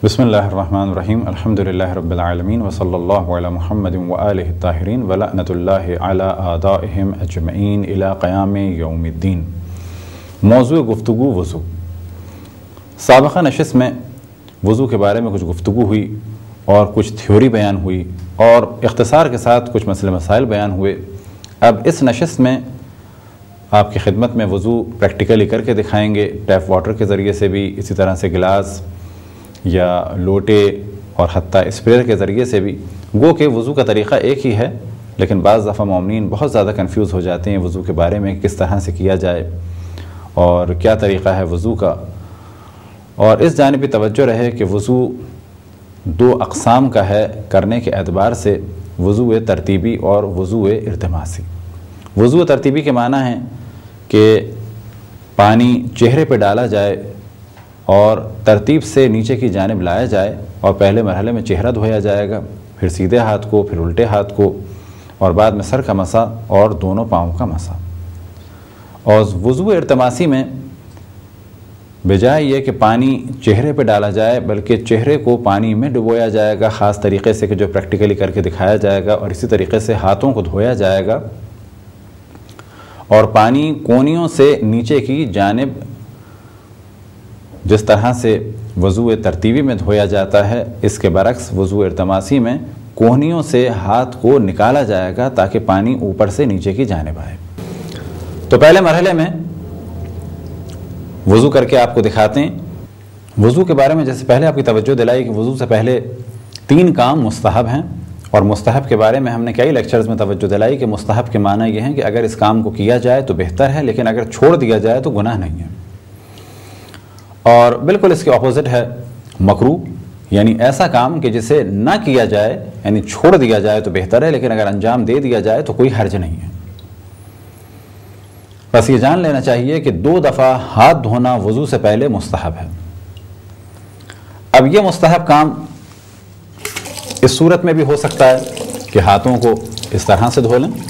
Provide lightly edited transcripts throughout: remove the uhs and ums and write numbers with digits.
बिस्मिल्लाहिर्रहमानिर्रहीम अल्हम्दुलिल्लाहि रब्बिल आलमीन व सल्लल्लाहु अला मुहम्मदिन व आलिहि ताहिरीन व लअनतुल्लाहि अला आदाइहिम अजमईन इला क़याम यौमिद्दीन। मौज़ू गुफ्तगू वज़ू। साबिक़ा नशिस्त में वज़ू के बारे में कुछ गुफ्तगू हुई और कुछ थ्योरी बयान हुई और इख्तिसार के साथ कुछ मसले मसाइल बयान हुए। अब इस नशिस्त में आपकी खिदमत में वज़ू प्रैक्टिकली करके दिखाएंगे, टैप वाटर के ज़रिए से भी, इसी तरह से गिलास या लोटे और हत्ता स्प्रे के ज़रिए से भी। गो के वज़ू का तरीक़ा एक ही है, लेकिन बाज़ दफ़ा मोमिनीन बहुत ज़्यादा कन्फ्यूज़ हो जाते हैं वज़ू के बारे में, किस तरह से किया जाए और क्या तरीक़ा है वज़ू का। और इस जानिब भी तवज्जो रहे कि वज़ू दो अक़साम का है करने के एतबार से, वज़ू तरतीबी और वज़ू इल्तिमासी। वज़ू तरतीबी के माना है कि पानी चेहरे पे डाला जाए और तरतीब से नीचे की जानिब लाया जाए और पहले मरहले में चेहरा धोया जाएगा, फिर सीधे हाथ को, फिर उल्टे हाथ को और बाद में सर का मसा और दोनों पाँव का मसा। और वज़ू इल्तिमासी में बजाय ये कि पानी चेहरे पे डाला जाए, बल्कि चेहरे को पानी में डुबोया जाएगा ख़ास तरीक़े से कि जो प्रैक्टिकली करके दिखाया जाएगा, और इसी तरीक़े से हाथों को धोया जाएगा और पानी कोनियों से नीचे की जानिब जिस तरह से वज़ू तरतीबी में धोया जाता है, इसके बरक्स वज़ू इल्तिमासी में कोहनियों से हाथ को निकाला जाएगा ताकि पानी ऊपर से नीचे की जानिब आए। तो पहले मरहले में वज़ू करके आपको दिखाते हैं। वज़ू के बारे में जैसे पहले आपकी तवज्जो दिलाई कि वज़ू से पहले 3 काम मुस्तहब हैं, और मुस्तहब के बारे में हमने कई लेक्चर्स में तवज्जो दिलाई कि मुस्तहब के माना यह है कि अगर इस काम को किया जाए तो बेहतर है, लेकिन अगर छोड़ दिया जाए तो गुनाह नहीं है। और बिल्कुल इसके ऑपोजिट है मकरूह, यानी ऐसा काम कि जिसे ना किया जाए, यानी छोड़ दिया जाए तो बेहतर है, लेकिन अगर अंजाम दे दिया जाए तो कोई हर्ज नहीं है। बस ये जान लेना चाहिए कि 2 दफ़ा हाथ धोना वज़ू से पहले मुस्तहब है। अब ये मुस्तहब काम इस सूरत में भी हो सकता है कि हाथों को इस तरह से धो लें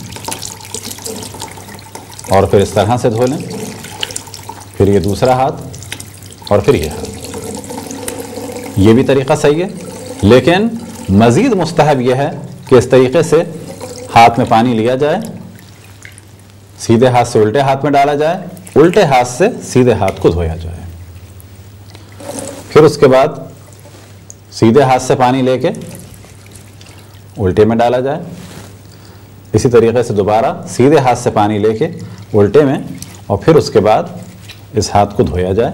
और फिर इस तरह से धो लें, फिर ये दूसरा हाथ और फिर ये हाथ। ये भी तरीक़ा सही है, लेकिन मज़ीद मुस्तहब यह है कि इस तरीक़े से हाथ में पानी लिया जाए, सीधे हाथ से उल्टे हाथ में डाला जाए, उल्टे हाथ से सीधे हाथ को धोया जाए, फिर उसके बाद सीधे हाथ से पानी लेके उल्टे में डाला जाए, इसी तरीक़े से दोबारा सीधे हाथ से पानी लेके उल्टे में, और फिर उसके बाद इस हाथ को धोया जाए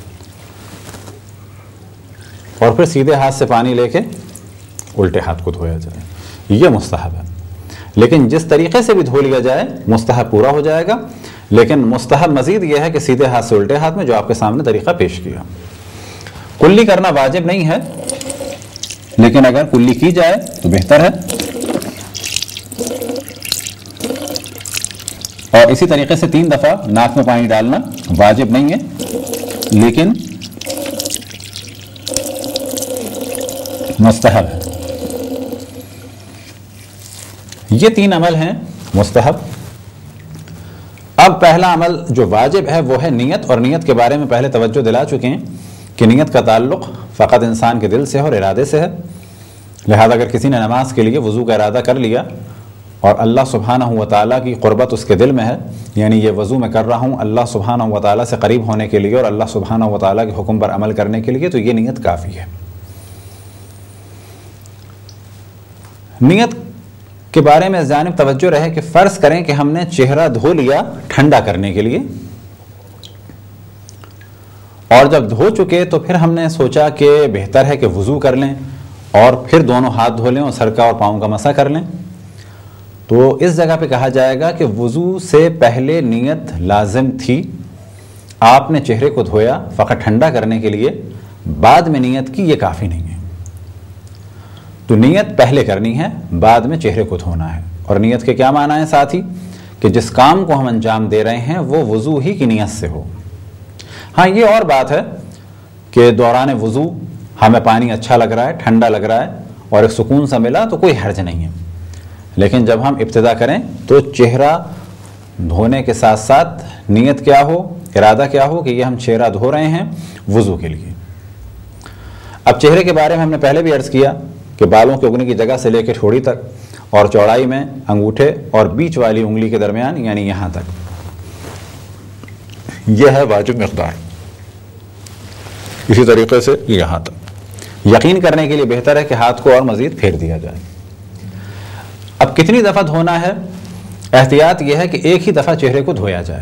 और फिर सीधे हाथ से पानी लेके उल्टे हाथ को धोया जाए। ये मुस्तहब है, लेकिन जिस तरीक़े से भी धो लिया जाए मुस्तहब पूरा हो जाएगा। लेकिन मुस्तहब मज़ीद यह है कि सीधे हाथ से उल्टे हाथ में, जो आपके सामने तरीक़ा पेश किया। कुल्ली करना वाजिब नहीं है, लेकिन अगर कुल्ली की जाए तो बेहतर है। और इसी तरीक़े से 3 दफ़ा नाक में पानी डालना वाजिब नहीं है, लेकिन मुस्तहब है। ये 3 अमल हैं मुस्तहब। अब पहला अमल जो वाजिब है वो है नियत, और नियत के बारे में पहले तवज्जो दिला चुके हैं कि नियत का ताल्लुक़ फ़कत इंसान के दिल से और इरादे से है। लिहाजा अगर किसी ने नमाज के लिए वज़ू का इरादा कर लिया और अल्लाह सुब्हानहू व तआला की क़ुर्बत उसके दिल में है, यानी ये वज़ू मैं कर रहा हूँ अल्लाह सुब्हानहू व तआला से करीब होने के लिए और अल्लाह सुब्हानहू व तआला के हुक्म पर अमल करने के लिए, तो ये नियत काफ़ी है। नियत के बारे में जानिब तवज्जो रहे कि फ़र्ज़ करें कि हमने चेहरा धो लिया ठंडा करने के लिए, और जब धो चुके तो फिर हमने सोचा कि बेहतर है कि वज़ू कर लें और फिर दोनों हाथ धो लें और सर का और पाँव का मसा कर लें। तो इस जगह पे कहा जाएगा कि वज़ू से पहले नियत लाजिम थी, आपने चेहरे को धोया फ़कत ठंडा करने के लिए, बाद में नियत की, ये काफ़ी नहीं है। तो नियत पहले करनी है, बाद में चेहरे को धोना है। और नियत के क्या माना है साथ ही, कि जिस काम को हम अंजाम दे रहे हैं वो वज़ू ही की नियत से हो। हाँ, ये और बात है कि दौरान वज़ू हमें पानी अच्छा लग रहा है, ठंडा लग रहा है और एक सुकून सा मिला तो कोई हर्ज नहीं है, लेकिन जब हम इब्तिदा करें तो चेहरा धोने के साथ साथ नियत क्या हो, इरादा क्या हो कि ये हम चेहरा धो रहे हैं वज़ू के लिए। अब चेहरे के बारे में हमने पहले भी अर्ज़ किया कि बालों के उगने की जगह से लेकर ठोड़ी तक और चौड़ाई में अंगूठे और बीच वाली उंगली के दरमियान यानी यहाँ तक, यह है वाजिब मिक़दार। इसी तरीके से यहाँ तक। यकीन करने के लिए बेहतर है कि हाथ को और मज़ीद फेर दिया जाए। अब कितनी दफ़ा धोना है? एहतियात यह है कि एक ही दफ़ा चेहरे को धोया जाए।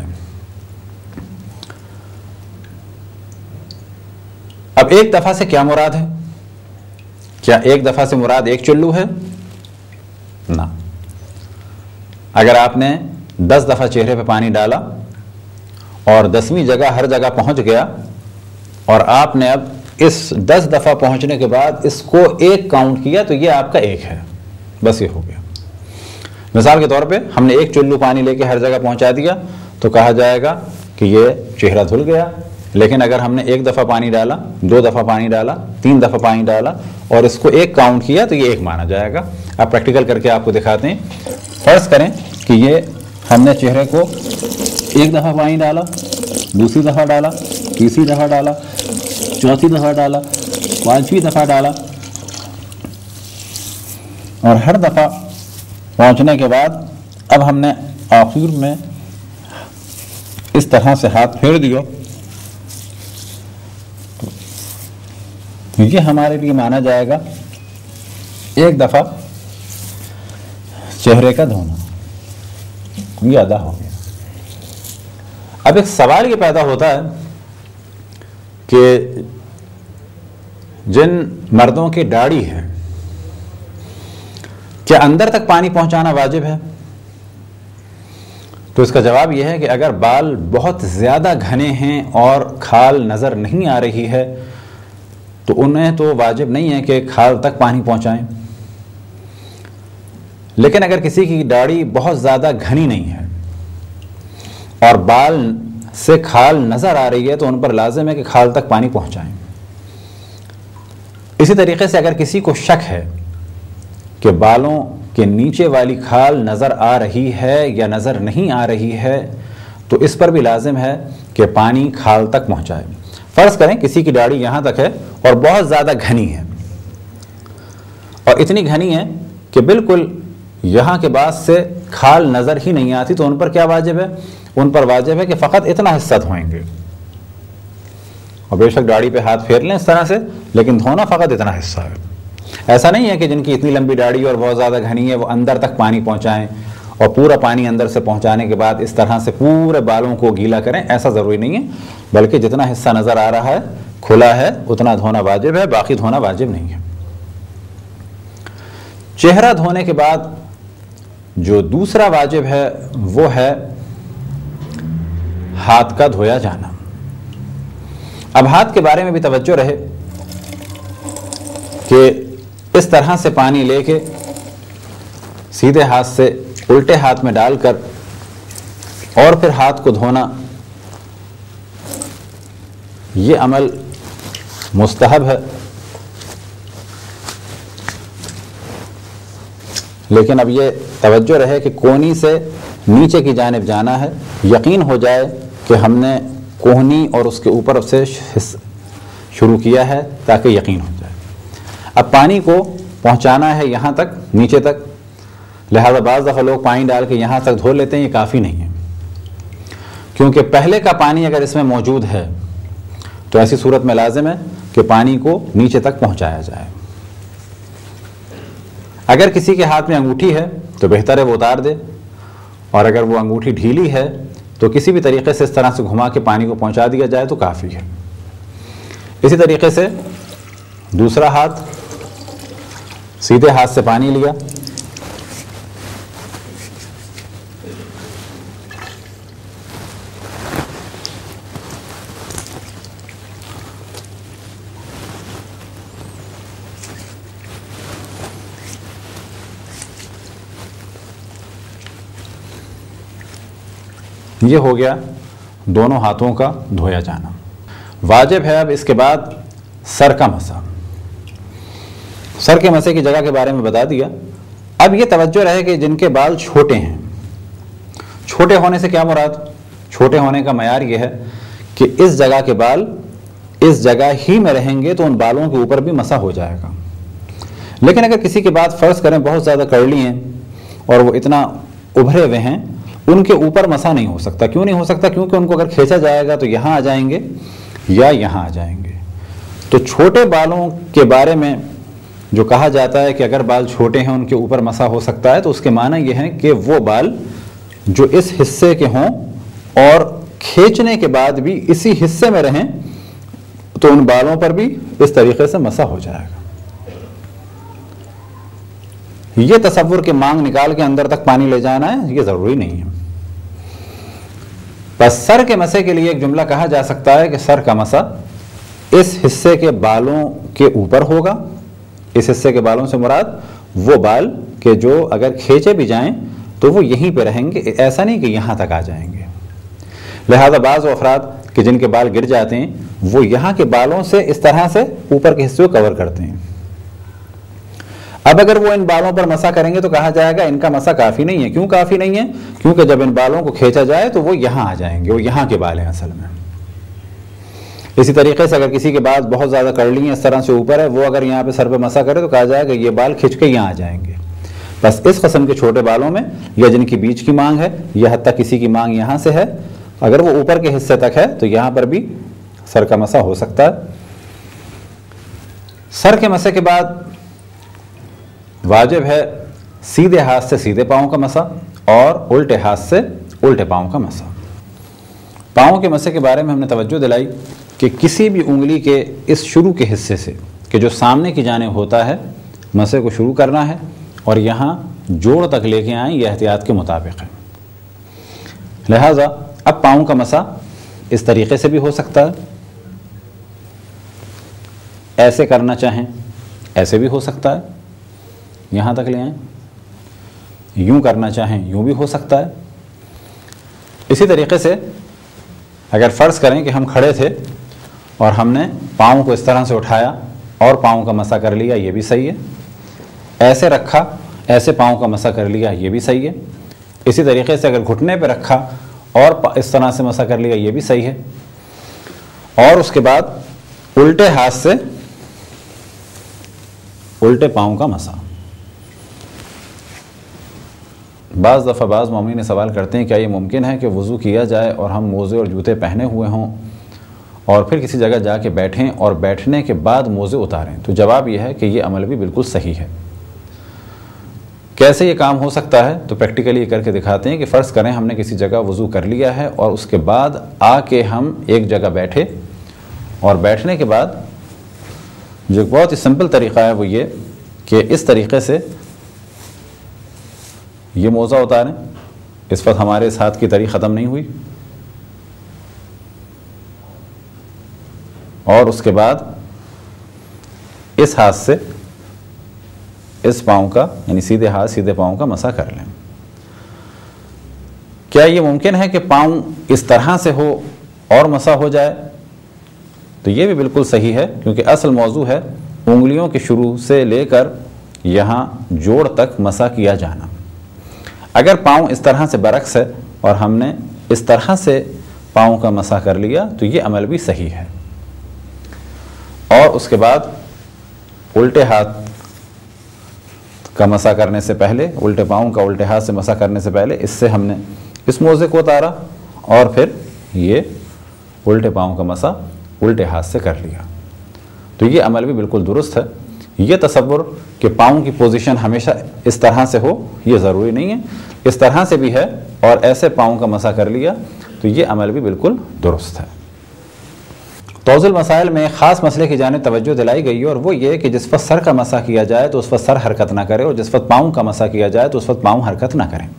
अब एक दफ़ा से क्या मुराद है? क्या एक दफ़ा से मुराद एक चुल्लू है? ना। अगर आपने 10 दफ़ा चेहरे पे पानी डाला और 10वीं जगह हर जगह पहुंच गया और आपने अब इस 10 दफ़ा पहुंचने के बाद इसको एक काउंट किया तो ये आपका एक है, बस ये हो गया। मिसाल के तौर पे हमने एक चुल्लू पानी लेके हर जगह पहुंचा दिया तो कहा जाएगा कि ये चेहरा धुल गया। लेकिन अगर हमने एक दफ़ा पानी डाला, 2 दफ़ा पानी डाला, 3 दफ़ा पानी डाला और इसको एक काउंट किया तो ये एक माना जाएगा। अब प्रैक्टिकल करके आपको दिखाते हैं। फर्ज करें कि ये हमने चेहरे को एक दफ़ा पानी डाला, दूसरी दफ़ा डाला, तीसरी दफ़ा डाला, चौथी दफ़ा डाला, 5वीं दफ़ा डाला और हर दफ़ा पहुंचने के बाद अब हमने आखिर में इस तरह से हाथ फेर दिया तो ये हमारे लिए माना जाएगा एक दफ़ा चेहरे का धोना, ये अदा हो गया। अब एक सवाल ये पैदा होता है कि जिन मर्दों की दाढ़ी है क्या अंदर तक पानी पहुंचाना वाजिब है? तो इसका जवाब यह है कि अगर बाल बहुत ज़्यादा घने हैं और खाल नज़र नहीं आ रही है तो उन्हें तो वाजिब नहीं है कि खाल तक पानी पहुंचाएं। लेकिन अगर किसी की दाढ़ी बहुत ज़्यादा घनी नहीं है और बाल से खाल नज़र आ रही है तो उन पर लाजिम है कि खाल तक पानी पहुंचाएं। इसी तरीके से अगर किसी को शक है कि बालों के नीचे वाली खाल नज़र आ रही है या नज़र नहीं आ रही है तो इस पर भी लाजिम है कि पानी खाल तक पहुंचाए। फ़र्ज़ करें किसी की दाढ़ी यहाँ तक है और बहुत ज़्यादा घनी है और इतनी घनी है कि बिल्कुल यहाँ के बाद से खाल नज़र ही नहीं आती, तो उन पर क्या वाजिब है? उन पर वाजिब है कि फ़कत इतना हिस्सा धोएंगे और बेशक दाढ़ी पे हाथ फेर लें इस तरह से, लेकिन धोना फ़कत इतना हिस्सा है। ऐसा नहीं है कि जिनकी इतनी लंबी दाढ़ी और बहुत ज़्यादा घनी है वो अंदर तक पानी पहुँचाएँ और पूरा पानी अंदर से पहुँचाने के बाद इस तरह से पूरे बालों को गीला करें, ऐसा ज़रूरी नहीं है। बल्कि जितना हिस्सा नज़र आ रहा है खुला है उतना धोना वाजिब है, बाकी धोना वाजिब नहीं है। चेहरा धोने के बाद जो दूसरा वाजिब है वो है हाथ का धोया जाना। अब हाथ के बारे में भी तवज्जो रहे कि इस तरह से पानी लेके सीधे हाथ से उल्टे हाथ में डालकर और फिर हाथ को धोना, ये अमल मुस्तहब है। लेकिन अब ये तवज्जो रहे कि कोहनी से नीचे की जानिब जाना है। यकीन हो जाए कि हमने कोहनी और उसके ऊपर से शुरू किया है ताकि यकीन हो जाए। अब पानी को पहुंचाना है यहाँ तक, नीचे तक, लिहाजा बाज़ दफ़ा लोग पानी डाल के यहाँ तक धो लेते हैं, ये काफ़ी नहीं है। क्योंकि पहले का पानी अगर इसमें मौजूद है तो ऐसी सूरत में लाजिम है कि पानी को नीचे तक पहुँचाया जाए। अगर किसी के हाथ में अंगूठी है तो बेहतर है वो उतार दे, और अगर वो अंगूठी ढीली है तो किसी भी तरीके से इस तरह से घुमा के पानी को पहुंचा दिया जाए तो काफ़ी है। इसी तरीके से दूसरा हाथ, सीधे हाथ से पानी लिया, ये हो गया दोनों हाथों का धोया जाना। वाजिब है अब इसके बाद सर का मसा। सर के मसे की जगह के बारे में बता दिया। अब ये तवज्जो रहे कि जिनके बाल छोटे हैं, छोटे होने से क्या मुराद? छोटे होने का मयार ये है कि इस जगह के बाल इस जगह ही में रहेंगे तो उन बालों के ऊपर भी मसा हो जाएगा। लेकिन अगर किसी के बाल फ़र्ज़ करें बहुत ज़्यादा कर्ली हैं और वो इतना उभरे हुए हैं, उनके ऊपर मसा नहीं हो सकता। क्यों नहीं हो सकता? क्योंकि उनको अगर खींचा जाएगा तो यहाँ आ जाएंगे या यहाँ आ जाएंगे। तो छोटे बालों के बारे में जो कहा जाता है कि अगर बाल छोटे हैं उनके ऊपर मसा हो सकता है, तो उसके माना यह है कि वो बाल जो इस हिस्से के हों और खींचने के बाद भी इसी हिस्से में रहें तो उन बालों पर भी इस तरीके से मसा हो जाएगा। ये तसव्वुर के मांग निकाल के अंदर तक पानी ले जाना है, ये ज़रूरी नहीं है। बस सर के मसे के लिए एक जुमला कहा जा सकता है कि सर का मसा इस हिस्से के बालों के ऊपर होगा। इस हिस्से के बालों से मुराद वो बाल के जो अगर खींचे भी जाएं तो वो यहीं पे रहेंगे, ऐसा नहीं कि यहाँ तक आ जाएंगे। लिहाजा बाज़ अफराद कि जिनके बाल गिर जाते हैं वो यहाँ के बालों से इस तरह से ऊपर के हिस्से को कवर करते हैं। अब अगर वो इन बालों पर मसा करेंगे तो कहा जाएगा इनका मसा काफ़ी नहीं है। क्यों काफ़ी नहीं है? क्योंकि जब इन बालों को खींचा जाए तो वो यहाँ आ जाएंगे, वो यहाँ के बाल हैं असल में। इसी तरीके से अगर किसी के बाल बहुत ज़्यादा कर्ली हैं, इस तरह से ऊपर है, वो अगर यहाँ पे सर पे मसा करे तो कहा जाएगा ये बाल खिंच के यहाँ आ जाएंगे। बस इस किस्म के छोटे बालों में या जिनकी बीच की मांग है या हत्ता किसी की मांग यहाँ से है, अगर वो ऊपर के हिस्से तक है तो यहाँ पर भी सर का मसा हो सकता है। सर के मसे के बाद वाजिब है सीधे हाथ से सीधे पाँव का मसा और उल्टे हाथ से उल्टे पाँव का मसा। पाँव के मसे के बारे में हमने तवज्जो दिलाई कि किसी भी उंगली के इस शुरू के हिस्से से कि जो सामने की जानिब होता है मसे को शुरू करना है और यहाँ जोड़ तक लेके आए, यह एहतियात के मुताबिक है। लिहाजा अब पाँव का मसा इस तरीके से भी हो सकता है, ऐसे करना चाहें ऐसे भी हो सकता है, यहाँ तक ले आएं, यूँ करना चाहें यूँ भी हो सकता है। इसी तरीके से अगर फ़र्ज़ करें कि हम खड़े थे और हमने पाँव को इस तरह से उठाया और पाँव का मसा कर लिया, ये भी सही है। ऐसे रखा, ऐसे पाँव का मसा कर लिया, ये भी सही है। इसी तरीके से अगर घुटने पे रखा और इस तरह से मसा कर लिया, ये भी सही है। और उसके बाद उल्टे हाथ से उल्टे पाँव का मसा। बाज़ दफ़ा बाज़ मोमिन सवाल करते हैं क्या ये मुमकिन है कि वज़ू किया जाए और हम मोज़े और जूते पहने हुए हों और फिर किसी जगह जाके बैठें और बैठने के बाद मोज़े उतारें? तो जवाब यह है कि ये अमल भी बिल्कुल सही है। कैसे ये काम हो सकता है? तो प्रैक्टिकली ये करके दिखाते हैं कि फ़र्ज़ करें हमने किसी जगह वज़ू कर लिया है और उसके बाद आके हम एक जगह बैठे और बैठने के बाद जो बहुत ही सिंपल तरीक़ा है वो ये कि इस तरीक़े से ये मोज़ा उतारें। इस वक्त हमारे इस हाथ की तरी ख़त्म नहीं हुई और उसके बाद इस हाथ से इस पाँव का यानी सीधे हाथ सीधे पाँव का मसा कर लें। क्या ये मुमकिन है कि पाँव इस तरह से हो और मसा हो जाए? तो ये भी बिल्कुल सही है, क्योंकि असल मौजू है उंगलियों के शुरू से लेकर यहाँ जोड़ तक मसा किया जाना। अगर पाँव इस तरह से बरक्स है और हमने इस तरह से पाँव का मसा कर लिया तो ये अमल भी सही है। और उसके बाद उल्टे हाथ का मसा करने से पहले, उल्टे पाँव का उल्टे हाथ से मसा करने से पहले इससे हमने इस मोज़े को उतारा और फिर ये उल्टे पाँव का मसा उल्टे हाथ से कर लिया। तो ये अमल भी बिल्कुल दुरुस्त है। ये तसव्वुर कि पाँव की पोजीशन हमेशा इस तरह से हो ये ज़रूरी नहीं है, इस तरह से भी है और ऐसे पाँव का मसा कर लिया तो ये अमल भी बिल्कुल दुरुस्त है। तौज़ुल मसाइल में ख़ास मसले की जानिब तवज्जो दिलाई गई है और वो ये कि जिस वक्त सर का मसा किया जाए तो उस वक्त सर हरकत ना करे और जिस वक्त पाँव का मसा किया जाए तो उस वक्त पाँव हरकत ना करें।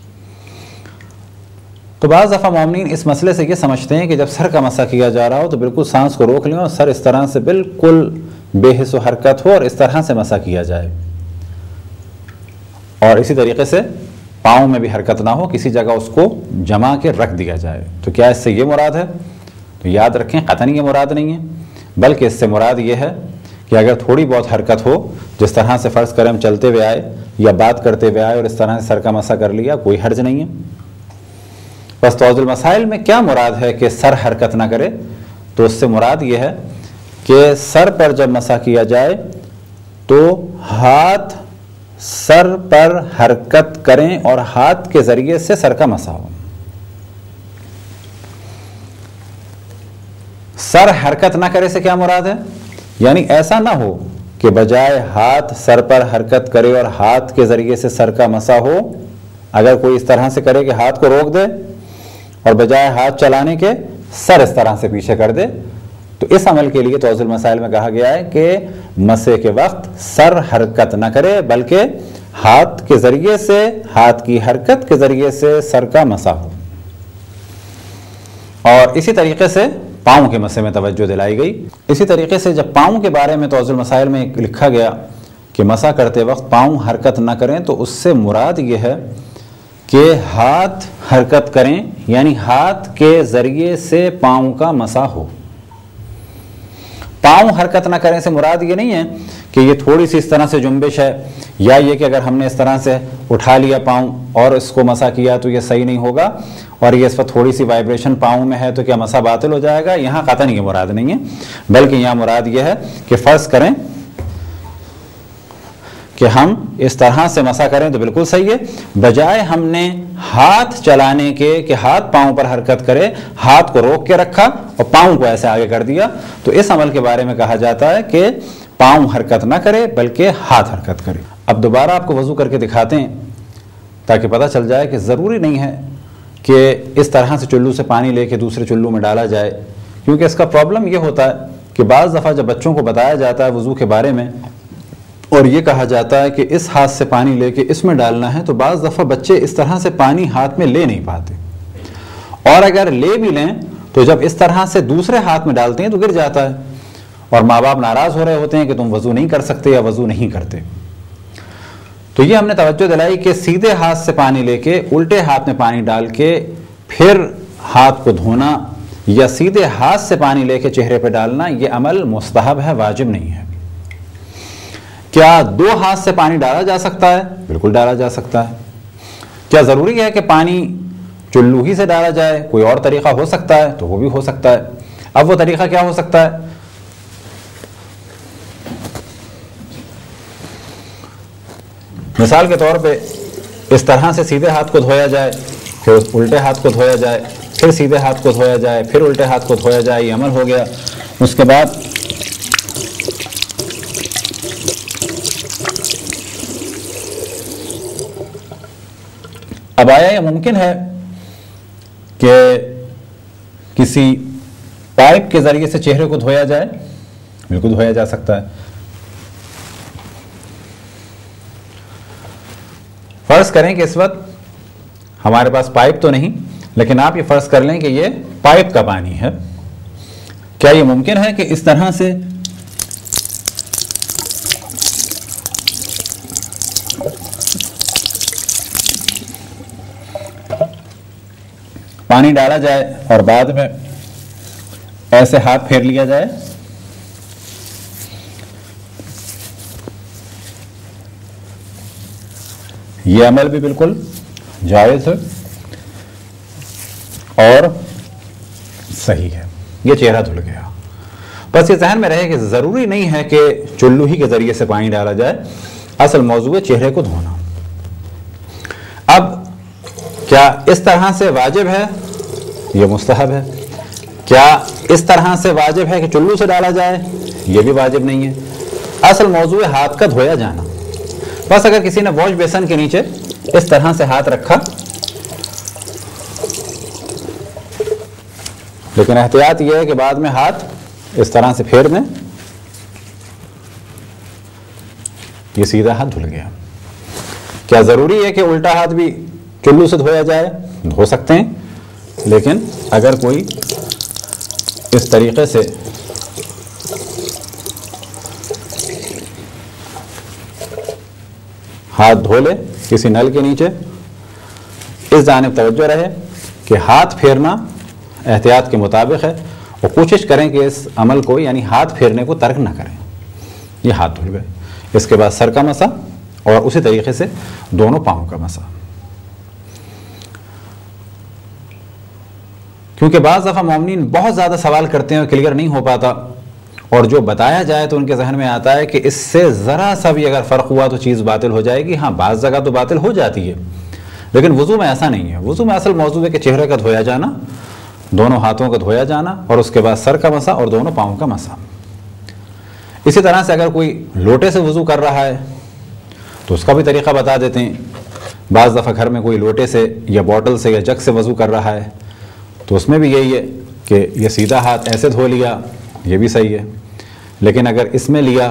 तो बाज़ दफ़ा मोमिनीन इस मसले से ये समझते हैं कि जब सर का मसा किया जा रहा हो तो बिल्कुल सांस को रोक लें और सर इस तरह से बिल्कुल बेहिस व हरकत हो और इस तरह से मसा किया जाए और इसी तरीके से पाँव में भी हरकत ना हो, किसी जगह उसको जमा के रख दिया जाए। तो क्या इससे ये मुराद है? तो याद रखें क़तन ये मुराद नहीं है, बल्कि इससे मुराद ये है कि अगर थोड़ी बहुत हरकत हो, जिस तरह से फ़र्ज़ करें हम चलते हुए आए या बात करते हुए आए और इस तरह से सर का मसा कर लिया, कोई हर्ज नहीं है। बस तौज़ुल मसाइल में क्या मुराद है कि सर हरकत ना करे? तो उससे मुराद ये है कि सर पर जब मसा किया जाए तो हाथ सर पर हरकत करें और हाथ के जरिए से सर का मसा हो। सर हरकत ना करे से क्या मुराद है? यानी ऐसा ना हो कि बजाय हाथ सर पर हरकत करे और हाथ के जरिए से सर का मसा हो, अगर कोई इस तरह से करे कि हाथ को रोक दे और बजाय हाथ चलाने के सर इस तरह से पीछे कर दे, तो इस अमल के लिए तौज़ील मसाइल में कहा गया है कि मसे के वक्त सर हरकत न करे बल्कि हाथ के जरिए से, हाथ की हरकत के जरिए से सर का मसा हो। और इसी तरीके से पाँव के मसे में तवज्जो दिलाई गई। इसी तरीके से जब पाँव के बारे में तौज़ील मसाइल में लिखा गया कि मसा करते वक्त पाँव हरकत न करें, तो उससे मुराद ये है कि हाथ हरकत करें, यानी हाथ के जरिए से पाँव का मसा हो। पाँव हरकत ना करें से मुराद ये नहीं है कि ये थोड़ी सी इस तरह से जुम्बिश है, या ये कि अगर हमने इस तरह से उठा लिया पाँव और इसको मसा किया तो ये सही नहीं होगा, और ये इस पर थोड़ी सी वाइब्रेशन पाँव में है तो क्या मसा बातिल हो जाएगा। यहाँ कतई ये मुराद नहीं है, बल्कि यहाँ मुराद ये है कि फ़र्ज़ करें कि हम इस तरह से मसा करें तो बिल्कुल सही है, बजाय हमने हाथ चलाने के कि हाथ पाँव पर हरकत करे, हाथ को रोक के रखा और पाँव को ऐसे आगे कर दिया, तो इस अमल के बारे में कहा जाता है कि पाँव हरकत ना करे बल्कि हाथ हरकत करे। अब दोबारा आपको वज़ू करके दिखाते हैं ताकि पता चल जाए कि ज़रूरी नहीं है कि इस तरह से चुल्लू से पानी लेके दूसरे चुल्लू में डाला जाए, क्योंकि इसका प्रॉब्लम ये होता है कि बाज़ दफ़ा जब बच्चों को बताया जाता है वज़ू के बारे में और ये कहा जाता है कि इस हाथ से पानी लेके इसमें डालना है, तो बाज़ दफ़ा बच्चे इस तरह से पानी हाथ में ले नहीं पाते, और अगर ले भी लें तो जब इस तरह से दूसरे हाथ में डालते हैं तो गिर जाता है, और माँ बाप नाराज़ हो रहे होते हैं कि तुम वज़ू नहीं कर सकते या वज़ू नहीं करते। तो ये हमने तवज्जो दिलाई कि सीधे हाथ से पानी लेके उल्टे हाथ में पानी डाल के फिर हाथ को धोना, या सीधे हाथ से पानी लेके चेहरे पे डालना, ये अमल मुस्तहब है, वाजिब नहीं है। क्या दो हाथ से पानी डाला जा सकता है? बिल्कुल डाला जा सकता है। क्या ज़रूरी है कि पानी चुल्लू ही से डाला जाए? कोई और तरीका हो सकता है तो वो भी हो सकता है। अब वो तरीका क्या हो सकता है? मिसाल के तौर पे इस तरह से सीधे हाथ को धोया जाए, फिर उल्टे हाथ को धोया जाए, फिर सीधे हाथ को धोया जाए, फिर उल्टे हाथ को धोया जाए, ये अमल हो गया। उसके बाद अब आया, यह मुमकिन है कि किसी पाइप के जरिए से चेहरे को धोया जाए? बिल्कुल धोया जा सकता है। फर्ज करें कि इस वक्त हमारे पास पाइप तो नहीं, लेकिन आप ये फर्ज कर लें कि ये पाइप का पानी है। क्या ये मुमकिन है कि इस तरह से पानी डाला जाए और बाद में ऐसे हाथ फेर लिया जाए? ये अमल भी बिल्कुल जायज़ है और सही है। ये चेहरा धुल गया। बस ये जहन में रहे कि ज़रूरी नहीं है कि चुल्लू ही के ज़रिए से पानी डाला जाए, असल मौजू है चेहरे को धोना। अब क्या इस तरह से वाजिब है? ये मुस्तहब है। क्या इस तरह से वाजिब है कि चुल्लू से डाला जाए? ये भी वाजिब नहीं है। असल मौजू है हाथ का धोया जाना। बस अगर किसी ने वॉश बेसन के नीचे इस तरह से हाथ रखा, लेकिन एहतियात यह है कि बाद में हाथ इस तरह से फेर दें, ये सीधा हाथ धुल गया। क्या ज़रूरी है कि उल्टा हाथ भी चुल्लू से धोया जाए? धो सकते हैं, लेकिन अगर कोई इस तरीके से हाथ धो ले किसी नल के नीचे, इस जानिब तवज्जो रहे कि हाथ फेरना एहतियात के मुताबिक है, और कोशिश करें कि इस अमल को यानी हाथ फेरने को तर्क ना करें। ये हाथ धुल गए। इसके बाद सर का मसा और उसी तरीके से दोनों पाँव का मसा। क्योंकि बाज़ दफ़ा मोमिनीन बहुत ज़्यादा सवाल करते हैं और क्लियर नहीं हो पाता, और जो बताया जाए तो उनके जहन में आता है कि इससे ज़रा सा भी अगर फ़र्क हुआ तो चीज़ बातिल हो जाएगी। हाँ, बाज़ जगह तो बातिल हो जाती है, लेकिन वज़ू में ऐसा नहीं है। वज़ू में असल मौजू है कि चेहरे का धोया जाना, दोनों हाथों का धोया जाना, और उसके बाद सर का मसा और दोनों पाँव का मसा। इसी तरह से अगर कोई लोटे से वज़ू कर रहा है तो उसका भी तरीक़ा बता देते हैं। बाज़ दफ़ा घर में कोई लोटे से या बॉटल से या जग से वज़ू कर रहा है तो उसमें भी यही है कि ये सीधा हाथ ऐसे धो लिया, ये भी सही है, लेकिन अगर इसमें लिया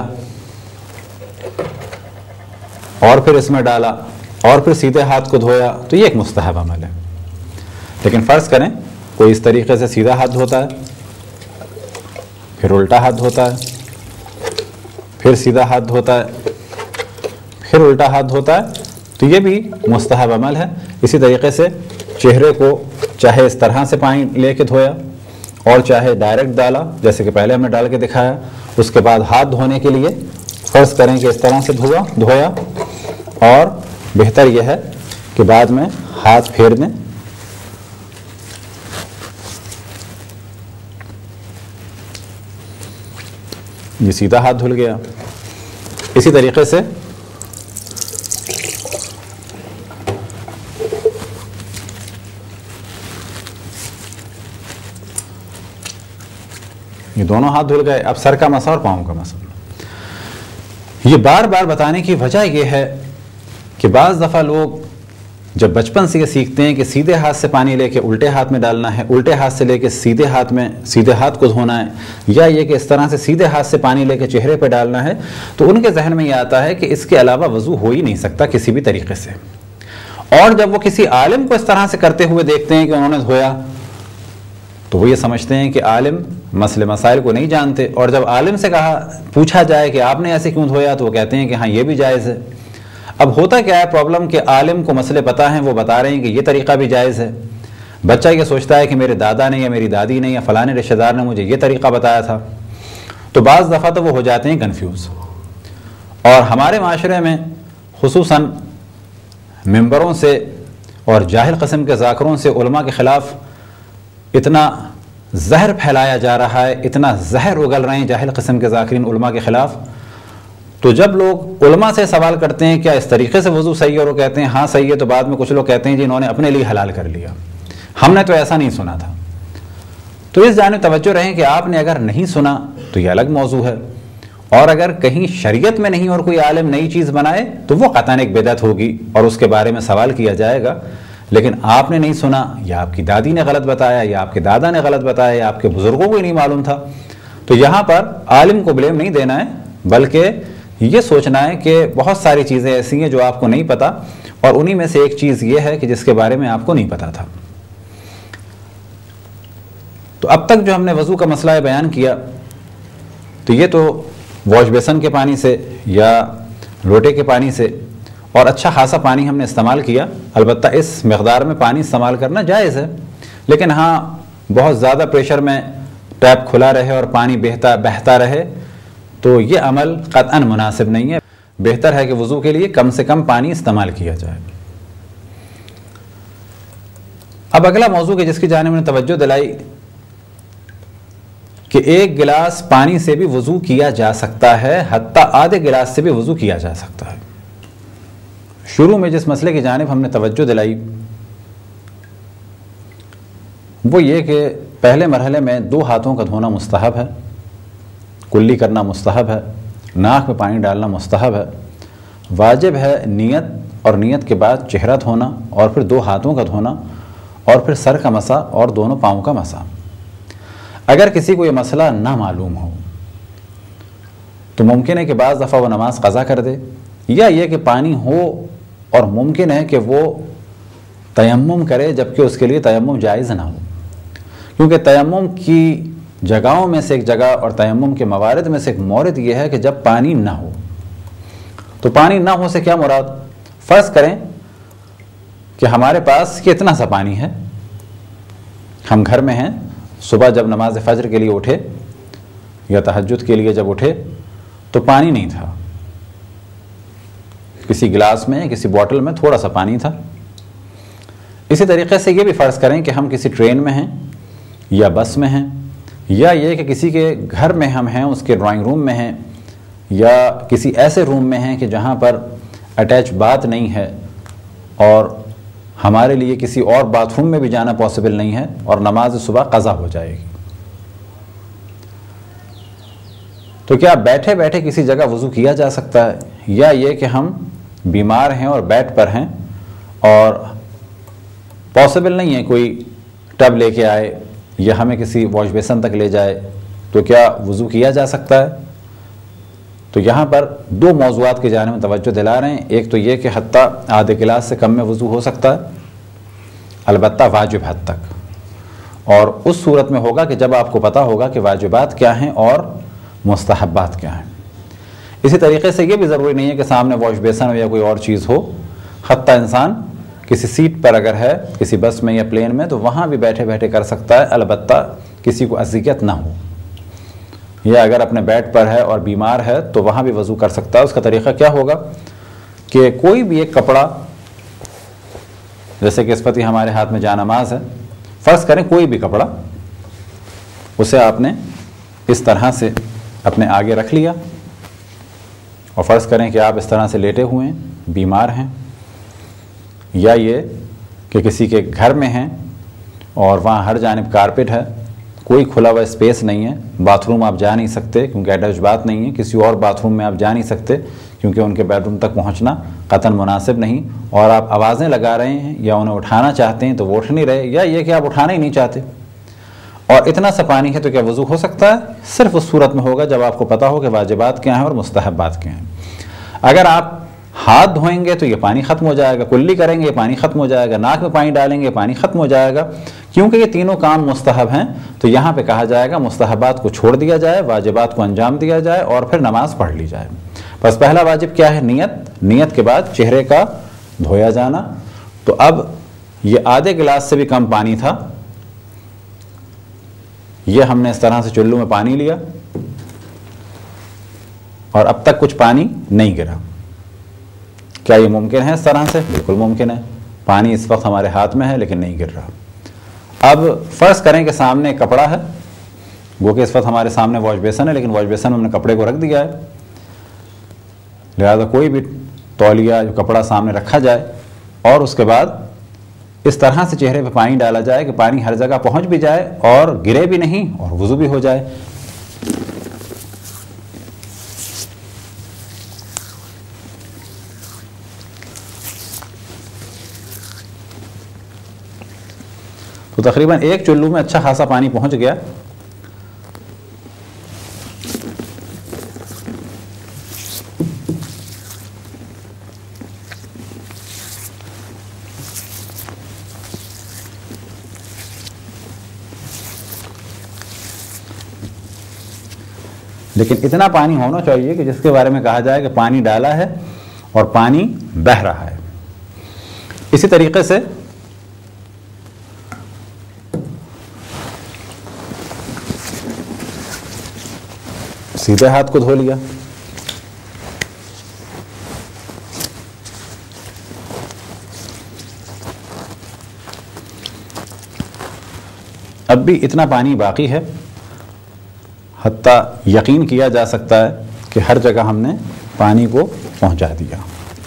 और फिर इसमें डाला और फिर सीधे हाथ को धोया तो ये एक मुस्तहब अमल है। लेकिन फ़र्ज़ करें कोई इस तरीके से सीधा हाथ धोता है, फिर उल्टा हाथ धोता है, फिर सीधा हाथ धोता है, फिर उल्टा हाथ धोता है, तो ये भी मुस्तहब अमल है। इसी तरीके से चेहरे को चाहे इस तरह से पानी लेके धोया और चाहे डायरेक्ट डाला, जैसे कि पहले हमने डाल के दिखाया। उसके बाद हाथ धोने के लिए फ़र्ज़ करें कि इस तरह से धोया, और बेहतर यह है कि बाद में हाथ फेर दें। ये सीधा हाथ धुल गया। इसी तरीके से ये दोनों हाथ धुल गए। अब सर का मसा और पाँव का मसा। ये बार बार बताने की वजह यह है कि बाज़ दफ़ा लोग जब बचपन से ये सीखते हैं कि सीधे हाथ से पानी लेके उल्टे हाथ में डालना है, उल्टे हाथ से लेके सीधे हाथ को धोना है, या ये कि इस तरह से सीधे हाथ से पानी लेके चेहरे पे डालना है, तो उनके जहन में ये आता है कि इसके अलावा वज़ू हो ही नहीं सकता किसी भी तरीके से। और जब वो किसी आलिम को इस तरह से करते हुए देखते हैं कि उन्होंने धोया, तो वो ये समझते हैं कि आलिम मसले मसाइल को नहीं जानते। और जब आलिम से पूछा जाए कि आपने ऐसे क्यों धोया, तो वो कहते हैं कि हाँ, ये भी जायज़ है। अब होता क्या है प्रॉब्लम कि आलिम को मसले पता हैं, वो बता रहे हैं कि ये तरीक़ा भी जायज़ है। बच्चा ये सोचता है कि मेरे दादा ने या मेरी दादी ने या फ़लाने रिश्तेदार ने मुझे ये तरीक़ा बताया था, तो बाज़ दफ़ा तो वो हो जाते हैं कन्फ्यूज़। और हमारे माशरे में खुसूसन मिंबरों से और जाहिल किस्म के ज़ाकरों से उलमा के ख़िलाफ़ इतना जहर फैलाया जा रहा है, इतना जहर उगल रहे हैं जाहिल किस्म के ज़ाकिरीन उलमा के ख़िलाफ़। तो जब लोग उलमा से सवाल करते हैं क्या इस तरीके से वज़ू सही है, और वो कहते हैं हाँ सही है, तो बाद में कुछ लोग कहते हैं जी इन्होंने अपने लिए हलाल कर लिया, हमने तो ऐसा नहीं सुना था। तो इस जानिब तवज्जो रहें कि आपने अगर नहीं सुना तो यह अलग मौजू है, और अगर कहीं शरीयत में नहीं और कोई आलिम नई चीज़ बनाए तो वो क़तअन एक बिदअत होगी और उसके बारे में सवाल किया जाएगा। लेकिन आपने नहीं सुना, या आपकी दादी ने गलत बताया, या आपके दादा ने गलत बताया, या आपके बुज़ुर्गों को ही नहीं मालूम था, तो यहाँ पर आलिम को ब्लेम नहीं देना है, बल्कि ये सोचना है कि बहुत सारी चीज़ें ऐसी हैं जो आपको नहीं पता, और उन्हीं में से एक चीज़ ये है कि जिसके बारे में आपको नहीं पता था। तो अब तक जो हमने वज़ू का मसला बयान किया, तो ये तो वॉश बेसन के पानी से या लोटे के पानी से और अच्छा खासा पानी हमने इस्तेमाल किया। अलबत्ता इस मकदार में पानी इस्तेमाल करना जायज़ है, लेकिन हाँ, बहुत ज़्यादा प्रेशर में टैप खुला रहे और पानी बहता रहे तो ये अमल क़तअन मुनासिब नहीं है। बेहतर है कि वज़ू के लिए कम से कम पानी इस्तेमाल किया जाए। अब अगला मौजू के जिसकी जानिब मैंने तवज्जो दिलाई कि एक गिलास पानी से भी वज़ू किया जा सकता है, हत्ता आधे गिलास से भी वज़ू किया जा सकता है। शुरू में जिस मसले की जानिब हमने तवज्जो दिलाई वो ये कि पहले मरहले में 2 हाथों का धोना मुस्तहब है, कुल्ली करना मुस्तहब है, नाक में पानी डालना मुस्तहब है, वाजिब है नियत, और नियत के बाद चेहरा धोना, और फिर 2 हाथों का धोना, और फिर सर का मसा और दोनों पाँव का मसा। अगर किसी को ये मसला ना मालूम हो तो मुमकिन है कि बाज़ दफ़ा वो नमाज क़ज़ा कर दे, या ये कि पानी हो और मुमकिन है कि वो तयम्मुम करे जबकि उसके लिए तयम्मुम जायज़ ना हो, क्योंकि तयम्मुम की जगहों में से एक जगह और तयम्मुम के मवारिद में से एक मौरिद ये है कि जब पानी ना हो। तो पानी ना हो से क्या मुराद? फ़र्ज़ करें कि हमारे पास कितना सा पानी है, हम घर में हैं, सुबह जब नमाज फ़जर के लिए उठे या तहज्जुद के लिए जब उठे तो पानी नहीं था, किसी गिलास में किसी बॉटल में थोड़ा सा पानी था। इसी तरीके से ये भी फ़र्ज़ करें कि हम किसी ट्रेन में हैं या बस में हैं, या ये कि किसी के घर में हम हैं, उसके ड्राइंग रूम में हैं, या किसी ऐसे रूम में हैं कि जहाँ पर अटैच बाथ नहीं है और हमारे लिए किसी और बाथरूम में भी जाना पॉसिबल नहीं है और नमाज सुबह क़ज़ा हो जाएगी, तो क्या बैठे बैठे किसी जगह वज़ू किया जा सकता है? या ये कि हम बीमार हैं और बेड पर हैं और पॉसिबल नहीं है कोई टब लेके आए या हमें किसी वॉश बेसन तक ले जाए, तो क्या वज़ू किया जा सकता है? तो यहाँ पर दो मौज़ूआत की जानिब में तवज्जो दिला रहे हैं। एक तो ये कि हत्ता आधे गिलास से कम में वज़ू हो सकता है, अलबत्ता वाजिब हद तक, और उस सूरत में होगा कि जब आपको पता होगा कि वाजिबात क्या हैं और मुस्तहब्बात क्या हैं। इसी तरीके से ये भी ज़रूरी नहीं है कि सामने वॉश बेसन हो या कोई और चीज़ हो। हत्ता इंसान किसी सीट पर अगर है, किसी बस में या प्लेन में, तो वहाँ भी बैठे बैठे कर सकता है, अलबत्ता किसी को अज़ियत ना हो। या अगर अपने बेड पर है और बीमार है तो वहाँ भी वज़ू कर सकता है। उसका तरीक़ा क्या होगा कि कोई भी एक कपड़ा, जैसे कि इस वक्त हमारे हाथ में जानमाज है, फ़र्ज़ करें कोई भी कपड़ा, उसे आपने इस तरह से अपने आगे रख लिया और फ़र्ज़ करें कि आप इस तरह से लेटे हुए हैं, बीमार हैं, या ये कि किसी के घर में हैं और वहाँ हर जानिब कारपेट है, कोई खुला हुआ स्पेस नहीं है, बाथरूम आप जा नहीं सकते क्योंकि अटैच बात नहीं है, किसी और बाथरूम में आप जा नहीं सकते क्योंकि उनके बेडरूम तक पहुँचना कतन मुनासिब नहीं, और आप आवाज़ें लगा रहे हैं या उन्हें उठाना चाहते हैं तो वो उठ नहीं रहे, या ये कि आप उठाना ही नहीं चाहते, और इतना सा पानी है, तो क्या वज़ू हो सकता है? सिर्फ उस सूरत में होगा जब आपको पता हो कि वाजिबात क्या हैं और मुस्तहब्बात क्या हैं। अगर आप हाथ धोएंगे तो ये पानी ख़त्म हो जाएगा, कुल्ली करेंगे ये पानी ख़त्म हो जाएगा, नाक में पानी डालेंगे पानी ख़त्म हो जाएगा, क्योंकि ये तीनों काम मुस्तहब हैं। तो यहाँ पे कहा जाएगा मुस्तहबात को छोड़ दिया जाए, वाजिबात को अंजाम दिया जाए और फिर नमाज पढ़ ली जाए। बस पहला वाजिब क्या है? नियत। नियत के बाद चेहरे का धोया जाना। तो अब ये आधे गिलास से भी कम पानी था, ये हमने इस तरह से चुल्लू में पानी लिया और अब तक कुछ पानी नहीं गिरा। क्या ये मुमकिन है इस तरह से? बिल्कुल मुमकिन है। पानी इस वक्त हमारे हाथ में है लेकिन नहीं गिर रहा। अब फ़र्ज़ करें कि सामने एक कपड़ा है, वो कि इस वक्त हमारे सामने वॉश बेसन है, लेकिन वॉश बेसन में हमने कपड़े को रख दिया है, लिहाजा कोई भी तौलिया जो कपड़ा सामने रखा जाए और उसके बाद इस तरह से चेहरे पे पानी डाला जाए कि पानी हर जगह पहुंच भी जाए और गिरे भी नहीं और वज़ू भी हो जाए। तो तकरीबन एक चुल्लू में अच्छा खासा पानी पहुंच गया। लेकिन इतना पानी होना चाहिए कि जिसके बारे में कहा जाए कि पानी डाला है और पानी बह रहा है। इसी तरीके से सीधे हाथ को धो लिया, अब भी इतना पानी बाकी है, हत्ता यकीन किया जा सकता है कि हर जगह हमने पानी को पहुंचा दिया।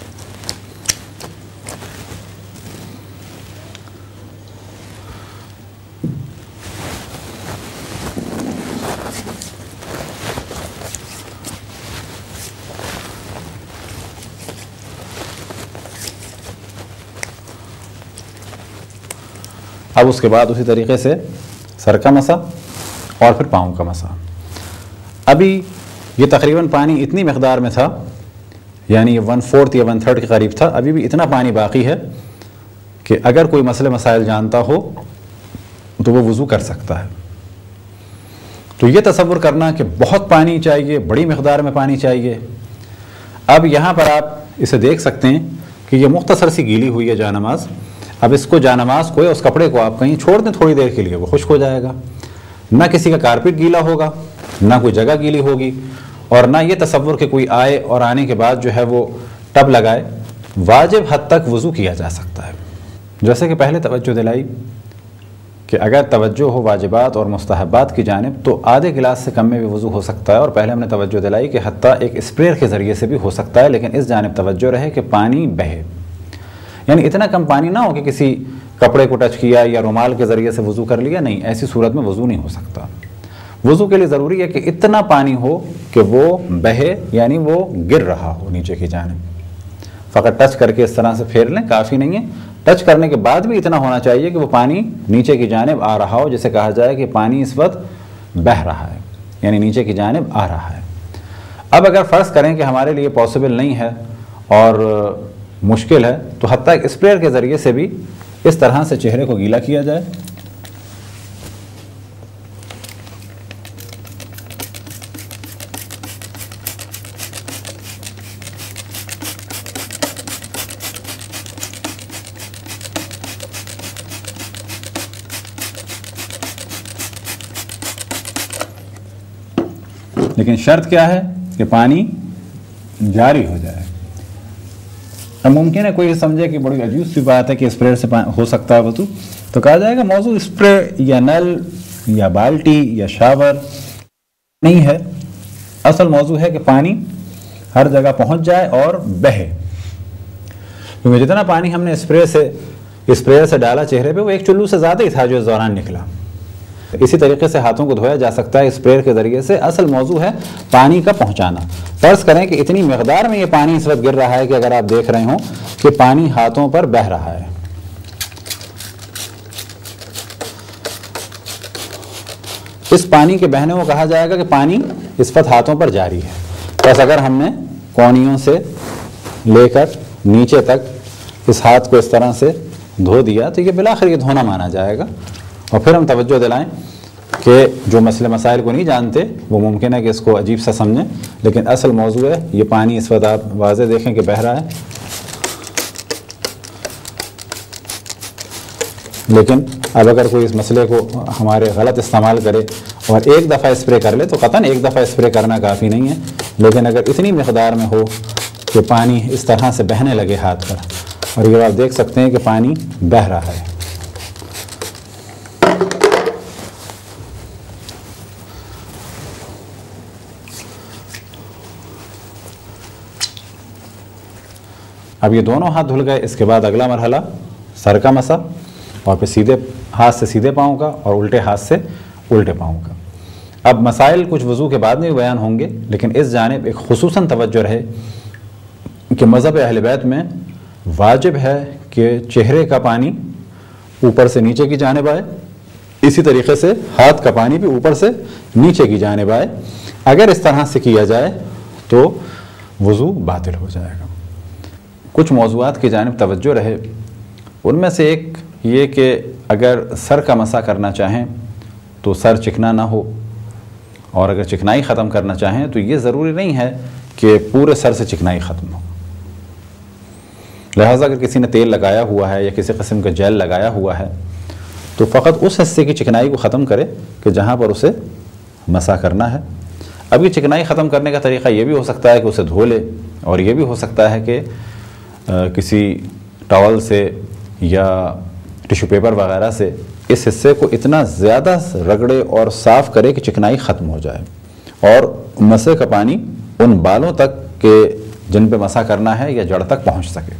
अब उसके बाद उसी तरीके से सर का मसा और फिर पाँव का मसा। अभी ये तकरीबन पानी इतनी मकदार में था, यानी ये 1/4 या 1/3 के करीब था। अभी भी इतना पानी बाकी है कि अगर कोई मसले मसाइल जानता हो तो वो वज़ू कर सकता है। तो ये तसव्वुर करना कि बहुत पानी चाहिए, बड़ी मकदार में पानी चाहिए। अब यहाँ पर आप इसे देख सकते हैं कि ये मुख्तसर सी गीली हुई है जानमाज। अब इसको जानमाज को या उस कपड़े को आप कहीं छोड़ दें थोड़ी देर के लिए, वो खुश्क हो जाएगा। ना किसी का कारपेट गीला होगा, ना कोई जगह गीली होगी, और ना ये तसव्वुर कि कोई आए और आने के बाद जो है वो टब लगाए। वाजिब हद तक वज़ू किया जा सकता है। जैसे कि पहले तवज्जो दिलाई कि अगर तवज्जो हो वाजिबात और मुस्तहब्बात की जानिब तो आधे गिलास से कम में भी वज़ू हो सकता है। और पहले हमने तवज्जो दिलाई कि हत्ता एक स्प्रेयर के ज़रिए से भी हो सकता है, लेकिन इस जानिब तवज्जो रहे कि पानी बहे, यानी इतना कम पानी ना हो कि किसी कपड़े को टच किया या रुमाल के ज़रिए से वज़ू कर लिया, नहीं, ऐसी सूरत में वज़ू नहीं हो सकता। वज़ू के लिए ज़रूरी है कि इतना पानी हो कि वो बहे, यानी वो गिर रहा हो नीचे की जानिब। फ़कत टच करके इस तरह से फेर लें काफ़ी नहीं है, टच करने के बाद भी इतना होना चाहिए कि वो पानी नीचे की जानिब आ रहा हो, जिसे कहा जाए कि पानी इस वक्त बह रहा है, यानी नीचे की जानिब आ रहा है। अब अगर फ़र्ज़ करें कि हमारे लिए पॉसिबल नहीं है और मुश्किल है, तो हत्ता एक स्प्रेयर के ज़रिए से भी इस तरह से चेहरे को गीला किया जाए। लेकिन शर्त क्या है कि पानी जारी हो जाए। अब मुमकिन है कोई समझे कि बड़ी अजीब सी बात है कि स्प्रे से हो सकता है वज़ू, तो कहा जाएगा मौजू स्प्रे या नल या बाल्टी या शावर नहीं है, असल मौजू है कि पानी हर जगह पहुंच जाए और बहे। क्योंकि जितना पानी हमने स्प्रेयर से डाला चेहरे पे, वो एक चुल्लू से ज़्यादा ही था जो इस दौरान निकला। इसी तरीके से हाथों को धोया जा सकता है स्प्रेयर के ज़रिए से। असल मौजू है पानी का पहुंचाना। फ़र्ज़ करें कि इतनी मकदार में ये पानी इस वक्त गिर रहा है कि अगर आप देख रहे हो कि पानी हाथों पर बह रहा है, इस पानी के बहने को कहा जाएगा कि पानी इस वक्त हाथों पर जारी है। बस अगर हमने कोहनियों से लेकर नीचे तक इस हाथ को इस तरह से धो दिया तो ये बिलाखिर ये धोना माना जाएगा। और फिर हम तवज्जो दिलाएं कि जो मसले मसाइल को नहीं जानते वो मुमकिन है कि इसको अजीब सा समझें, लेकिन असल मौजू है ये पानी इस वक्त आप वाज़े देखें कि बह रहा है। लेकिन अब अगर कोई इस मसले को हमारे गलत इस्तेमाल करे और एक दफ़ा स्प्रे कर ले तो कतन एक दफ़ा स्प्रे करना काफ़ी नहीं है, लेकिन अगर इतनी मकदार में हो कि पानी इस तरह से बहने लगे हाथ पर, और ये आप देख सकते हैं कि पानी बह रहा है, अब ये दोनों हाथ धुल गए। इसके बाद अगला मरहला सर का मसा, और फिर सीधे हाथ से सीधे पाँव का और उल्टे हाथ से उल्टे पाँव का। अब मसाइल कुछ वज़ू के बाद में भी बयान होंगे, लेकिन इस जानिब एक खुसूसन तवज्जो रहे कि मज़हब अहले बैत में वाजिब है कि चेहरे का पानी ऊपर से नीचे की जानिब आए, इसी तरीके से हाथ का पानी भी ऊपर से नीचे की जानिब आए। अगर इस तरह से किया जाए तो वज़ू बातिल हो जाएगा। कुछ मौज़ूआत की जानिब तवज्जो रहे, उनमें से एक ये कि अगर सर का मसा करना चाहें तो सर चिकना ना हो, और अगर चिकनाई ख़त्म करना चाहें तो ये ज़रूरी नहीं है कि पूरे सर से चिकनाई ख़त्म हो। लिहाजा अगर किसी ने तेल लगाया हुआ है या किसी किस्म का जेल लगाया हुआ है तो फ़कत उस हिस्से की चिकनाई को ख़त्म करे कि जहाँ पर उसे मसा करना है। अब ये चिकनाई ख़त्म करने का तरीक़ा ये भी हो सकता है कि उसे धो ले, और ये भी हो सकता है कि किसी टॉवल से या टिश्यू पेपर वगैरह से इस हिस्से को इतना ज़्यादा रगड़े और साफ़ करे कि चिकनाई ख़त्म हो जाए और मसे का पानी उन बालों तक के जिन पे मसा करना है या जड़ तक पहुंच सके।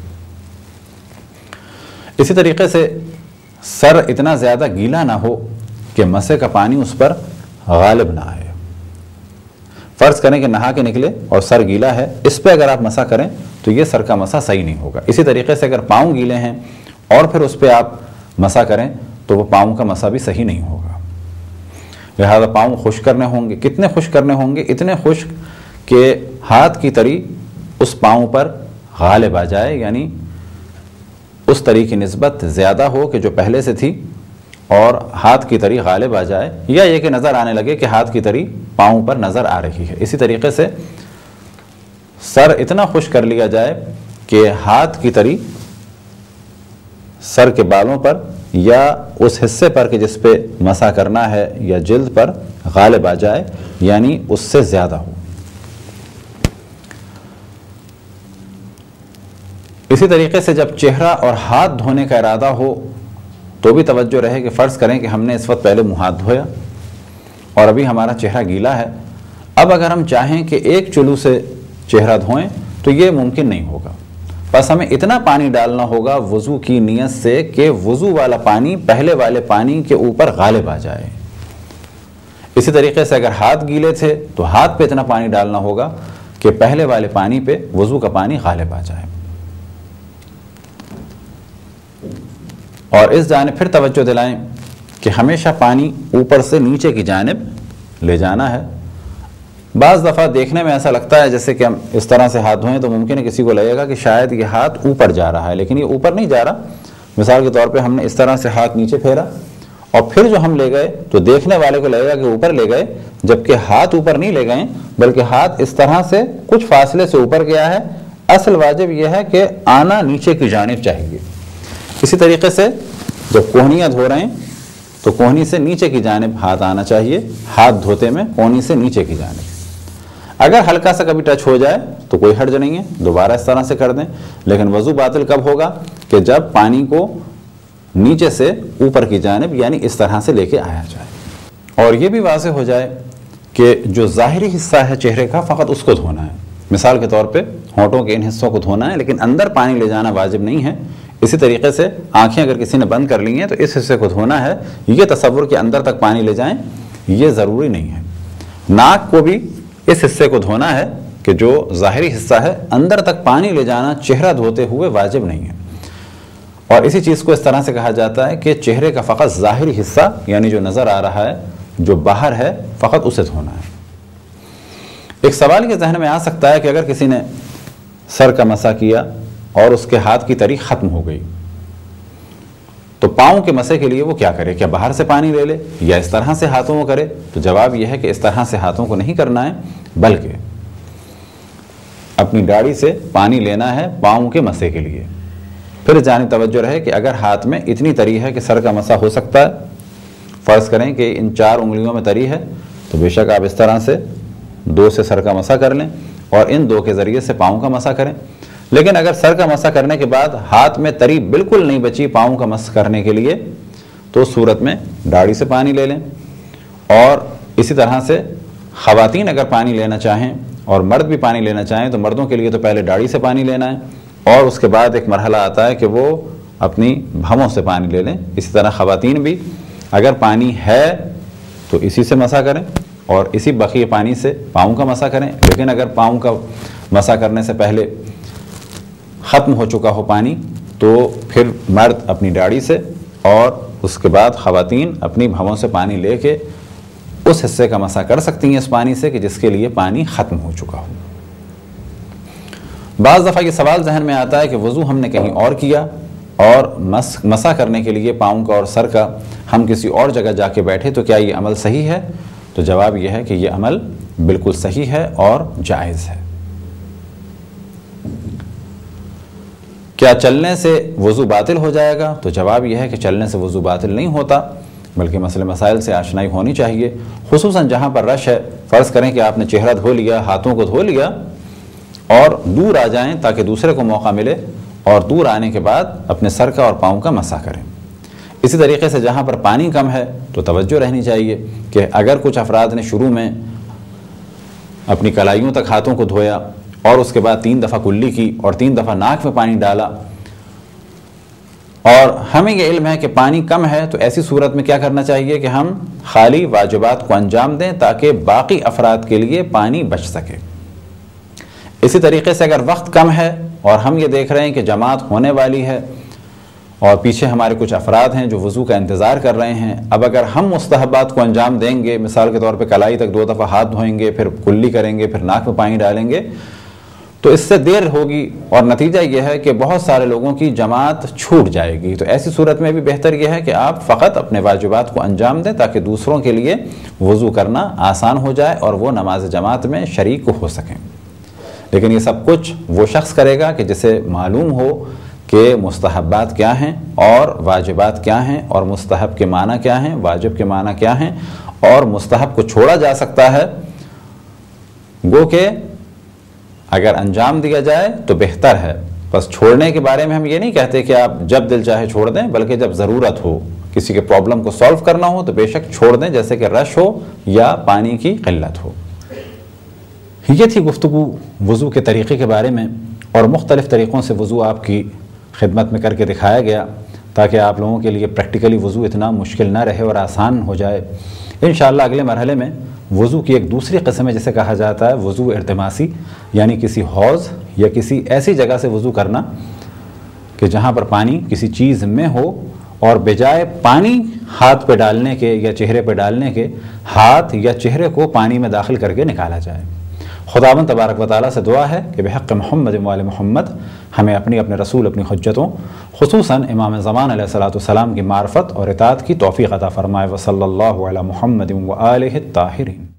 इसी तरीके से सर इतना ज़्यादा गीला ना हो कि मसे का पानी उस पर गालिब ना आए। फ़र्ज़ करें कि नहा के निकले और सर गीला है, इस पर अगर आप मसा करें तो ये सर का मसा सही नहीं होगा। इसी तरीके से अगर पाँव गीले हैं और फिर उस पर आप मसा करें तो वो पाँव का मसा भी सही नहीं होगा। लिहाजा पाँव खुश्क करने होंगे। कितने खुश्क करने होंगे? इतने खुश्क कि हाथ की तरी उस पाँव पर गालिब आ जाए, यानी उस तरी की निस्बत ज़्यादा हो कि जो पहले से थी, और हाथ की तरी गालिब आ जाए, या ये कि नज़र आने लगे कि हाथ की तरी पाँव पर नज़र आ रही है। इसी तरीके से सर इतना खुश्क कर लिया जाए कि हाथ की तरी सर के बालों पर या उस हिस्से पर कि जिस पे मसा करना है या जिल्द पर गालिब आ जाए, यानी उससे ज़्यादा हो। इसी तरीके से जब चेहरा और हाथ धोने का इरादा हो तो भी तवज्जो रहे कि फ़र्ज़ करें कि हमने इस वक्त पहले मुँह हाथ धोया और अभी हमारा चेहरा गीला है, अब अगर हम चाहें कि एक चुल्लू से चेहरा धोएं तो ये मुमकिन नहीं होगा। बस हमें इतना पानी डालना होगा वज़ू की नीयत से कि वज़ू वाला पानी पहले वाले पानी के ऊपर गालिब आ जाए। इसी तरीके से अगर हाथ गीले थे तो हाथ पे इतना पानी डालना होगा कि पहले वाले पानी पे वज़ू का पानी गालिब आ जाए। और इस जानिब फिर तवज्जो दिलाएं कि हमेशा पानी ऊपर से नीचे की जानिब ले जाना है। बाज़ दफ़ा देखने में ऐसा लगता है जैसे कि हम इस तरह से हाथ धोएं तो मुमकिन है किसी को लगेगा कि शायद ये हाथ ऊपर जा रहा है, लेकिन ये ऊपर नहीं जा रहा। मिसाल के तौर पे हमने इस तरह से हाथ नीचे फेरा और फिर जो हम ले गए तो देखने वाले को लगेगा कि ऊपर ले गए, जबकि हाथ ऊपर नहीं ले गए बल्कि हाथ इस तरह से कुछ फासले से ऊपर गया है। असल वाजिब यह है कि आना नीचे की जानिब चाहिए। इसी तरीके से जब कोहनियाँ धो रहे हैं तो कोहनी से नीचे की जानिब हाथ आना चाहिए, हाथ धोते में कोहनी से नीचे की जानिब। अगर हल्का सा कभी टच हो जाए तो कोई हर्ज नहीं है, दोबारा इस तरह से कर दें। लेकिन वज़ू बातिल कब होगा कि जब पानी को नीचे से ऊपर की जानिब यानी इस तरह से लेके आया जाए और ये भी वाज़ेह हो जाए कि जो ज़ाहिरी हिस्सा है चेहरे का फ़कत उसको धोना है। मिसाल के तौर पे होंठों के इन हिस्सों को धोना है, लेकिन अंदर पानी ले जाना वाजिब नहीं है। इसी तरीके से आंखें अगर किसी ने बंद कर ली हैं तो इस हिस्से को धोना है। ये तसव्वुर के अंदर तक पानी ले जाएं ये ज़रूरी नहीं है। नाक को भी इस हिस्से को धोना है कि जो ज़ाहिरी हिस्सा है, अंदर तक पानी ले जाना चेहरा धोते हुए वाजिब नहीं है। और इसी चीज़ को इस तरह से कहा जाता है कि चेहरे का फ़कत ज़ाहिरी हिस्सा यानी जो नज़र आ रहा है, जो बाहर है, फ़कत उसे धोना है। एक सवाल के जहन में आ सकता है कि अगर किसी ने सर का मसा किया और उसके हाथ की तरी ख़त्म हो गई तो पाँव के मसे के लिए वो क्या करे? क्या बाहर से पानी ले ले या इस तरह से हाथों को करे? तो जवाब यह है कि इस तरह से हाथों को नहीं करना है, बल्कि अपनी दाढ़ी से पानी लेना है पाँव के मसे के लिए। फिर जानिब तवज्जो रहे कि अगर हाथ में इतनी तरी है कि सर का मसा हो सकता है, फ़र्ज़ करें कि इन 4 उंगलियों में तरी है, तो बेशक आप इस तरह से 2 से सर का मसा कर लें और इन 2 के ज़रिए से पाँव का मसा करें। लेकिन अगर सर का मसा करने के बाद हाथ में तरी बिल्कुल नहीं बची पाँव का मस करने के लिए, तो उस सूरत में दाढ़ी से पानी ले लें। और इसी तरह से ख़वातीन अगर पानी लेना चाहें और मर्द भी पानी लेना चाहें तो मर्दों के लिए तो पहले दाढ़ी से पानी लेना है और उसके बाद एक मरहला आता है कि वो अपनी भवों से पानी ले लें। इसी तरह ख़वातीन भी अगर पानी है तो इसी से मसा करें और इसी बकी पानी से पाँव का मसा करें। लेकिन अगर पाँव का मसा करने से पहले ख़त्म हो चुका हो पानी तो फिर मर्द अपनी दाढ़ी से और उसके बाद ख़वातीन अपनी भवों से पानी लेके उस हिस्से का मसा कर सकती हैं इस पानी से कि जिसके लिए पानी ख़त्म हो चुका हो। बाज़ दफ़ा ये सवाल जहन में आता है कि वज़ू हमने कहीं और किया और मसा करने के लिए पाँव का और सर का हम किसी और जगह जाके बैठे, तो क्या ये अमल सही है? तो जवाब यह है कि ये अमल बिल्कुल सही है और जायज़ है। क्या चलने से वज़ू बातिल हो जाएगा? तो जवाब यह है कि चलने से वज़ू बातिल नहीं होता, बल्कि मसले मसाइल से आशनाई होनी चाहिए। खुसूसन जहाँ पर रश है, फ़र्ज़ करें कि आपने चेहरा धो लिया, हाथों को धो लिया और दूर आ जाएं ताकि दूसरे को मौका मिले और दूर आने के बाद अपने सर का और पाँव का मसा करें। इसी तरीके से जहाँ पर पानी कम है तो तवज्जो रहनी चाहिए कि अगर कुछ अफराद ने शुरू में अपनी कलाइयों तक हाथों को धोया और उसके बाद 3 दफ़ा कुल्ली की और 3 दफ़ा नाक में पानी डाला और हमें यह इल्म है कि पानी कम है, तो ऐसी सूरत में क्या करना चाहिए कि हम खाली वाजिबात को अंजाम दें ताकि बाकी अफराद के लिए पानी बच सके। इसी तरीके से अगर वक्त कम है और हम ये देख रहे हैं कि जमात होने वाली है और पीछे हमारे कुछ अफराद हैं जो वज़ू का इंतज़ार कर रहे हैं, अब अगर हम मुस्तहबात को अंजाम देंगे, मिसाल के तौर पे कलाई तक 2 दफ़ा हाथ धोएंगे, फिर कुल्ली करेंगे, फिर नाक में पानी डालेंगे, तो इससे देर होगी और नतीजा यह है कि बहुत सारे लोगों की जमात छूट जाएगी। तो ऐसी सूरत में भी बेहतर यह है कि आप फ़कत अपने वाजिबात को अंजाम दें ताकि दूसरों के लिए वज़ू करना आसान हो जाए और वो नमाज जमात में शरीक हो सकें। लेकिन ये सब कुछ वो शख्स करेगा कि जिसे मालूम हो कि मुस्तहब्बात क्या हैं और वाजिबात क्या हैं और मुस्तहब के माना क्या हैं, वाजिब के माना क्या हैं, और मुस्तहब को छोड़ा जा सकता है। गो के अगर अंजाम दिया जाए तो बेहतर है बस छोड़ने के बारे में हम ये नहीं कहते कि आप जब दिल चाहे छोड़ दें, बल्कि जब ज़रूरत हो, किसी के प्रॉब्लम को सॉल्व करना हो तो बेशक छोड़ दें, जैसे कि रश हो या पानी की क़िल्लत हो। ये थी गुफ्तगू वज़ू के तरीक़े के बारे में, और मुख्तलिफ़ तरीक़ों से वज़ू आपकी खिदमत में करके दिखाया गया ताकि आप लोगों के लिए प्रैक्टिकली वज़ू इतना मुश्किल ना रहे और आसान हो जाए। इंशाअल्लाह अगले मरहले में वज़ू की एक दूसरी किस्म है जिसे कहा जाता है वज़ू इल्तिमासी, यानी किसी हौज़ या किसी ऐसी जगह से वज़ू करना कि जहाँ पर पानी किसी चीज़ में हो और बजाय पानी हाथ पे डालने के या चेहरे पे डालने के हाथ या चेहरे को पानी में दाखिल करके निकाला जाए। खुदावंद तबारक व तआला से दुआ है कि बिहक़्क़ मुहम्मद व आले मुहम्मद हमें अपने रसूल अपनी हुज्जतों खुसूसन इमाम ज़मान अलैहिस्सलाम की मार्फत और इताअत की तौफ़ीक़ अता फ़रमाए। व सल्लल्लाहु अला मुहम्मद व आलिहि ताहिरीन।